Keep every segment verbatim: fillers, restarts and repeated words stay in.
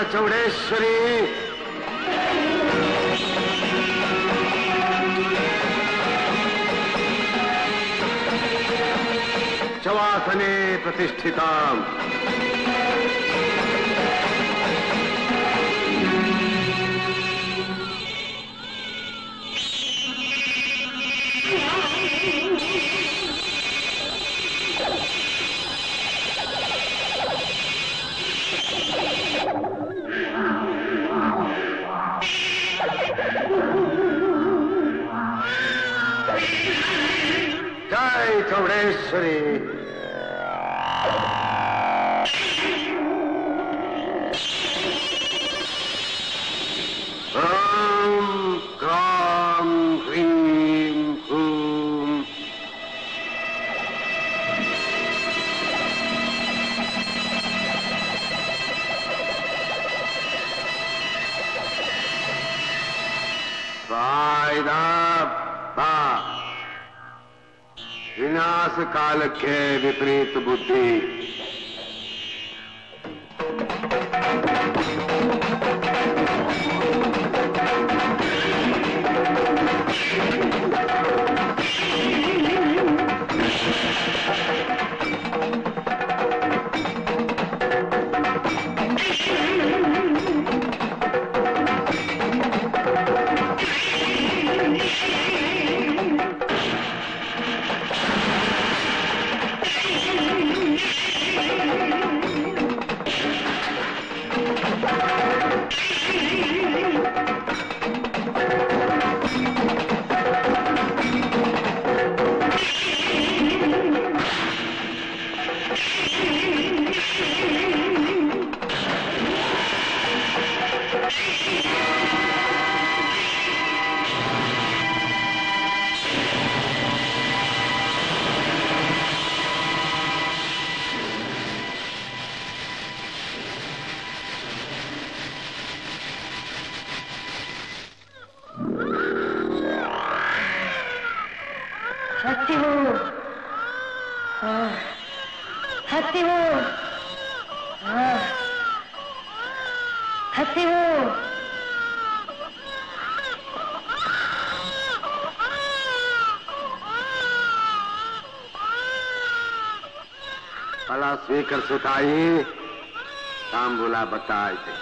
चौड़ेश्वरी। चवासने प्रतिष्ठिताम्। जय चौड़ेश्वरी। ओम क्राम ह्रीं हूं। स्वाहा विनाश काल के विपरीत बुद्धि। फला स्वीकर सुताई तांबूला बताए थे।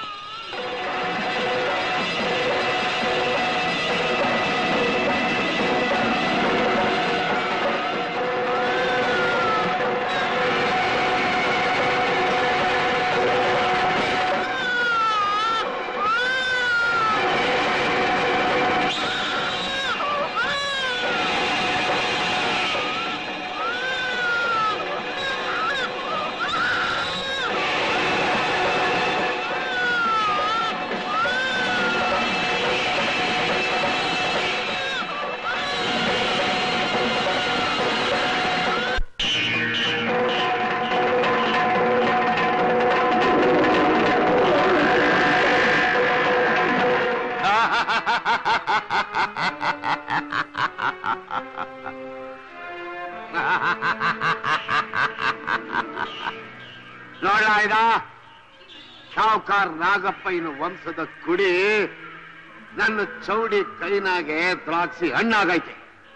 ನೋಡಾಯ್ದ ಶಾವುಕಾರ ನಾಗಪ್ಪಯ್ಯನ ವಂಶದ ಕುಡಿ ನನ್ನ ಚೌಡಿ ಕೈನಾಗೆ ದ್ರಾಕ್ಷಿ ಹಣ್ಣಾಗೈತೆ.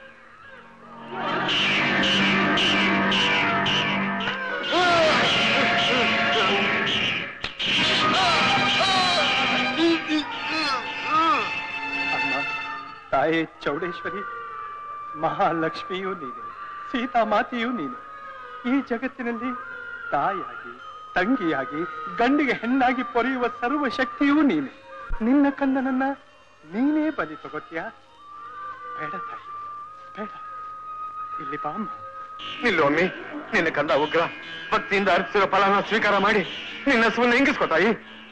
ಅಮ್ಮ ತಾಯಿ ಚೌಡೇಶ್ವರಿ, ಮಹಾಲಕ್ಷ್ಮಿಯೂ ನೀನೆ, ಸೀತಾ ಮಾತೆಯೂ ನೀನೆ. ಈ ಜಗತ್ತಿನಲ್ಲಿ ತಾಯಿಯಾಗಿ, ತಂಗಿಯಾಗಿ, ಗಂಡಿಗೆ ಹೆಣ್ಣಾಗಿ ಪೊರೆಯುವ ಸರ್ವ ಶಕ್ತಿಯೂ ನೀನೆ. ನಿನ್ನ ಕಂದನನ್ನ ನೀನೇ ಬಲಿ ತಗೋತೀಯ? ಬೇಡ ತಾಯಿ, ಬೇಡ. ಇಲ್ಲಿ ಬಾಮ್ಮ. ನಿಲ್ಲೊಮ್ಮೆ, ನಿನ್ನ ಕಂದ ಉಗ್ರ. ಭಕ್ತಿಯಿಂದ ಅರ್ಪಿಸಿರೋ ಫಲನ ಸ್ವೀಕಾರ ಮಾಡಿ ನಿನ್ನ ಹಸುವನ್ನು ಹೆಂಗಿಸ್ಕೊತಾಯಿ.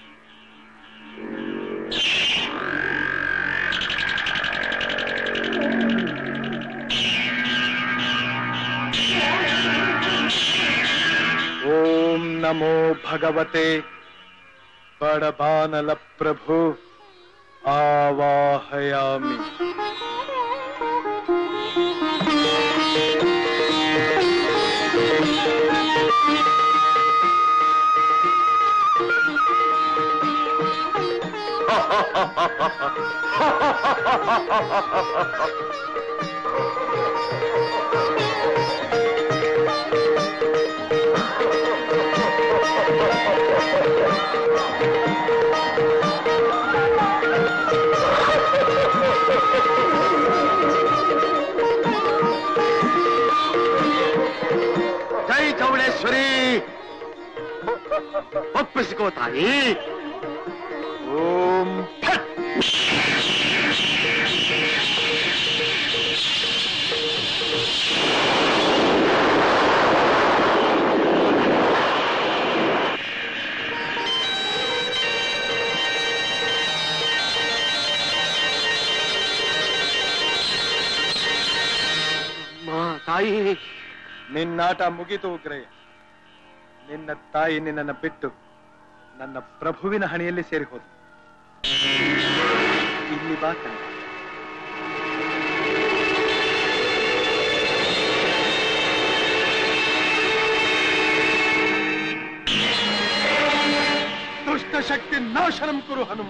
ಓಂ ನಮೋ ಭಗವತೆ ಬಡಬಾನಲ ಪ್ರಭು ಆವಾಹಯಾಮಿ. ಜೈ ಚೌಡೇಶ್ವರಿ ಒಪ್ಪಿಸಿಕೋ ತಾಯಿ. ಓಂ ಫಟ್. ತಾಯಿ, ನಿನ್ನಾಟ ಮುಗಿತು ಉಗ್ರಯ್ಯ. ನಿನ್ನ ತಾಯಿ ನಿನ್ನನ್ನು ಬಿಟ್ಟು ನನ್ನ ಪ್ರಭುವಿನ ಹಣೆಯಲ್ಲಿ ಸೇರಿ ಹೋದ. ಇಲ್ಲಿ ಬಾ ಕಣೆ. ದುಷ್ಟ ಶಕ್ತಿ ನಾಶನಂ ಕುರು ಹನುಮ.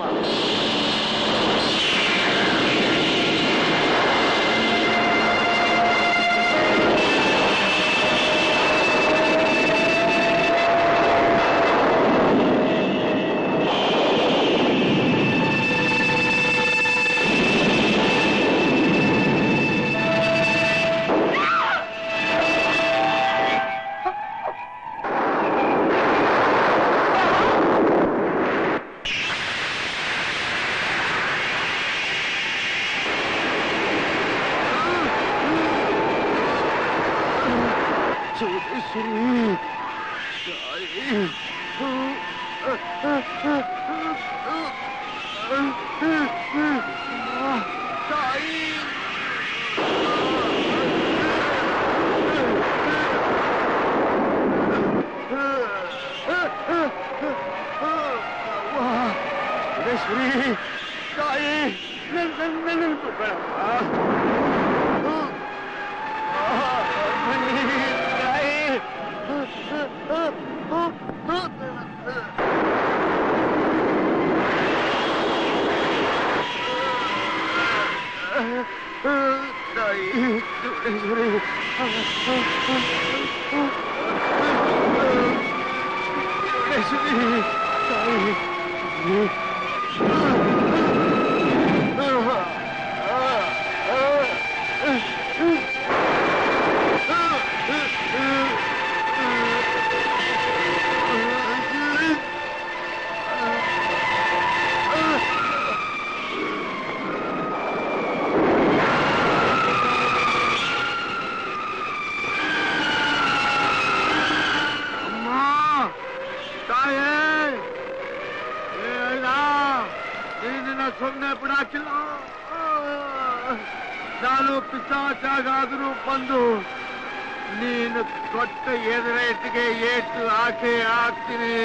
ಸುಮ್ಮನೆ ಬಿಡಾಕಿಲ್ಲ. ನಾನು ಪಿಶಾಚಾಗಾದರೂ ಬಂದು ನೀನು ಕೊಟ್ಟ ಎದುರೇಟಿಗೆ ಏಟು ಹಾಕಿ ಹಾಕ್ತೀನಿ.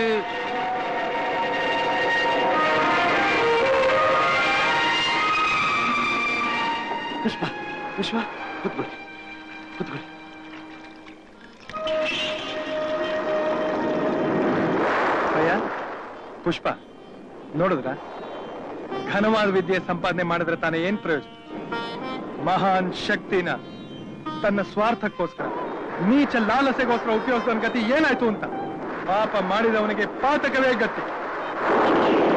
ಪುಷ್ಪ, ಪುಷ್ಪ, ಕೂತ್ಕೊಳ್ಳಿ, ಕೂತ್ಕೊಳ್ಳಿ. ಅಯ್ಯ, ಪುಷ್ಪ, ನೋಡಿದ್ರ ಘನವಾದ ವಿದ್ಯೆ ಸಂಪಾದನೆ ಮಾಡಿದ್ರೆ ತಾನೇ ಏನ್ ಪ್ರಯೋಜನ? ಮಹಾನ್ ಶಕ್ತಿನ ತನ್ನ ಸ್ವಾರ್ಥಕ್ಕೋಸ್ಕರ, ನೀಚ ಲಾಲಸೆಗೋಸ್ಕರ ಉಪಯೋಗಿಸೋನ್ ಗತಿ ಏನಾಯ್ತು ಅಂತ ಪಾಪ ಮಾಡಿದವನಿಗೆ ಪಾತಕವೇ ಗತಿ.